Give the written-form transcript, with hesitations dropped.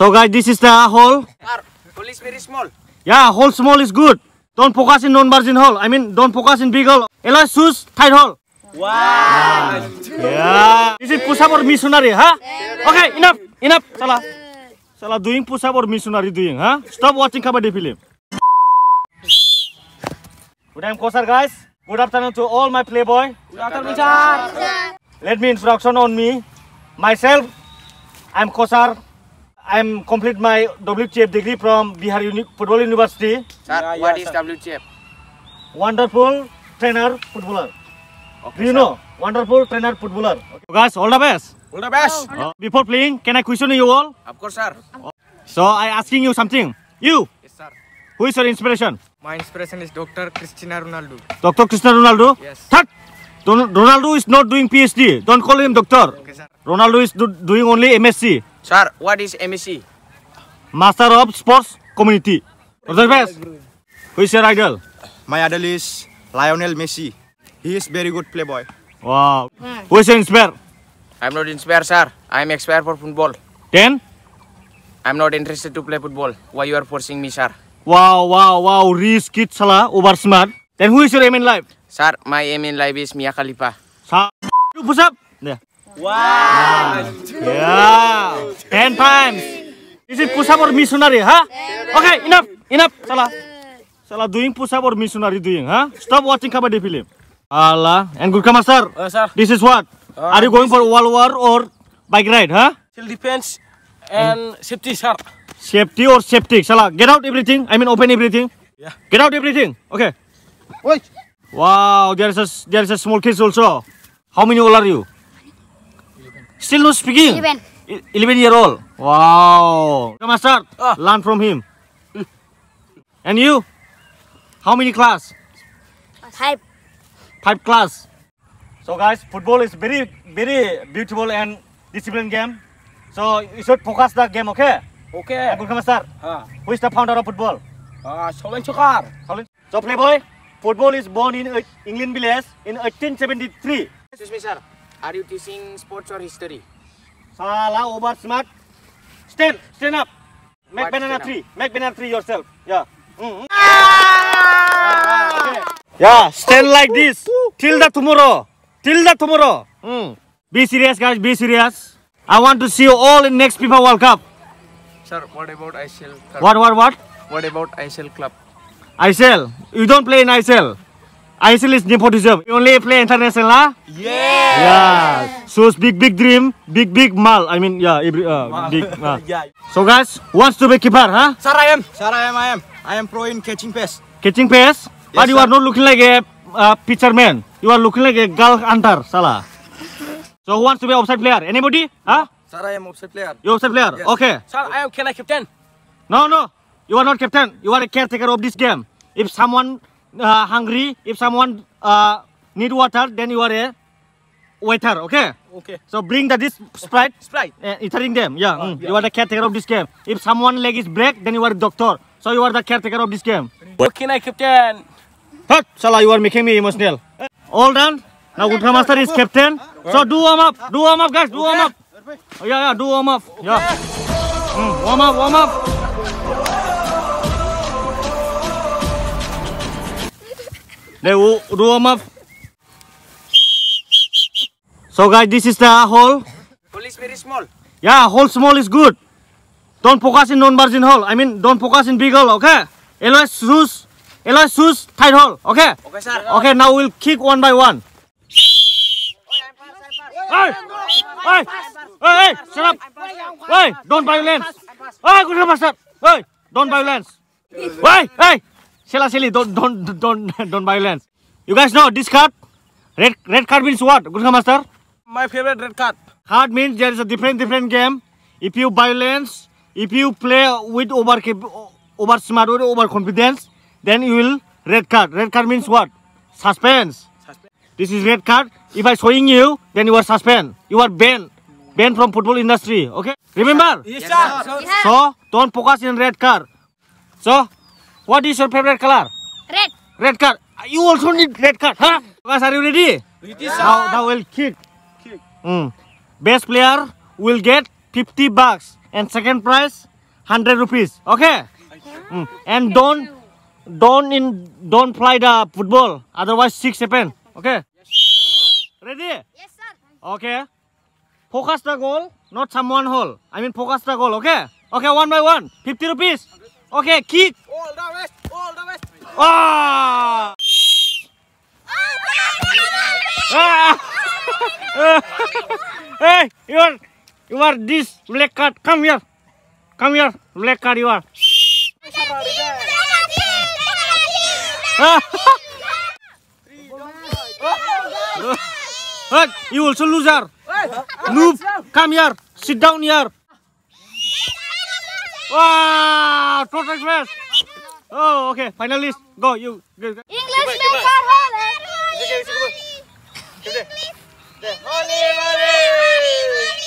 So guys, this is the hole. Hole is very small. Yeah, hole small is good. Don't focus in non-margin hole. I mean, don't focus in big hole. Ella shoes tight hole. Wow. Yeah. Is it push-up or missionary, huh? Okay, enough. Salah doing push-up or missionary doing, huh? Stop watching Kabaddi film. Good time, Kosar, guys. Good afternoon to all my playboy. Good afternoon, sir. Let me introduction on me. Myself, I'm Kosar. I'm complete my WCF degree from Bihar Football University. Sir, what is WCF? Wonderful trainer footballer. Okay, Do you know? Wonderful trainer footballer. Okay. Guys, all the best. All the best. Before playing, can I question you all? Of course, sir. So I asking you something. You, Yes, sir. who is your inspiration? My inspiration is Dr. Cristiano Ronaldo. Dr. Cristiano Ronaldo? Yes. Third, Ronaldo is not doing PhD. Don't call him doctor. Okay, sir. Ronaldo is doing only MSc. Sir, what is MSc? Master of Sports Community. All the best. Who is your idol? My idol is Lionel Messi. He is very good playboy. Wow. Who is your inspire? I'm not inspired, sir. I'm expired for football. Then? I'm not interested to play football. Why you are forcing me, sir? Wow. Rich kid salah, over smart. Then who is your aim in life? Sir, my aim in life is Mia Khalifa. Do push up. Yeah. Wow. Yeah. 10 times. Is it push up or missionary, huh? Okay, enough. Salah doing push up or missionary doing, huh? Stop watching Kabaddi film. Allah. And Gurkha Master. Sir. This is what? Are you going for wall war or bike ride, huh? Self defense and safety, sir. Safety or septic? Salah, get out everything. I mean, open everything. Yeah. Get out everything. Okay. Wait. Wow, there is a small kids also. How many old are you? 11. Still not speaking? 11. 11-year-old. Wow. Come on, start. Learn from him. And you? How many class? 5. 5 class. So guys, football is very beautiful and disciplined game. So you should focus the game, okay? Okay. Good Master. Who is the founder of football? Solen Chokar. So playboy, football is born in England village in 1873. Excuse me, sir. Are you teaching sports or history? Salah, over smart. Stand up. Make What banana stand up? tree. Make banana tree yourself. Yeah. Okay. Yeah, stand like this till the tomorrow. Be serious, guys. Be serious. I want to see you all in next FIFA World Cup. Sir, what about ISL club? What? What about ISL club? ISL. You don't play in ISL. ISL is nepotism. You only play international, huh? Yeah. So it's big dream, big mal. I mean, yeah, big. Yeah. So guys, who wants to be keeper, huh? Sir, I am. Sir, I am pro in catching pass. Catching pace, but you sir. are not looking like a pitcher man. You are looking like a girl hunter, Salah. So who wants to be offside player? Anybody? Huh? Sir, I am offside player. You offside player? Yes. Okay. Sir, can I captain? No. You are not captain. You are a caretaker of this game. If someone hungry, if someone need water, then you are a waiter. Okay. Okay. So bring this Sprite. Sprite. Eating them. Yeah. You are the caretaker of this game. If someone leg is break, then you are a doctor. So you are the caretaker of this game. What can I captain? Hut, Salah, you are making me emotional. All done. Now Gurkha Master is captain. So do warm up, guys. Do warm up. Oh, yeah. Do warm up. Yeah. Warm up. Do warm up. So guys, this is the hole. Hole is very small. Yeah, hole small is good. Don't focus in non-margin hole. I mean, don't focus in big hole. Okay. Always shoes tight hole. Okay. Okay, sir. Okay, now we'll kick one by one. Hey, shut up. Hey, don't violence. Hey, Gurkha Master. Hey, don't violence. Hey, silly, don't violence. You guys know this card? Red card means what, Gurkha Master? My favorite red card. Card means there is a different game. If you violence, if you play with over smart or over confidence, then you will red card. Red card means what? Suspense. This is red card. If I showing you, then you are suspend. You are banned from football industry. Okay? Remember? Yes, sir. So don't focus in red card. So, what is your favorite color? Red. Red card. You also need red card, huh? Guys, are you ready? Yes, sir. Now we'll kick. Best player will get $50 and second prize 100 rupees. Okay. And don't fly the football. Otherwise 6 happen. Okay. Ready? Yes, sir. Okay. Focus the goal, not someone hole. I mean focus the goal. Okay. Okay. 1 by 1. 50 rupees. Okay. Kick. All the west. All the west. Ah. Ah. Hey, you are this black card. Come here, black card. You are. Hey, you also loser. Noob, come here. Sit down here. Wow, total class. Oh, okay. Finalist, go. You. Go. English maker Holland. Holy, holy.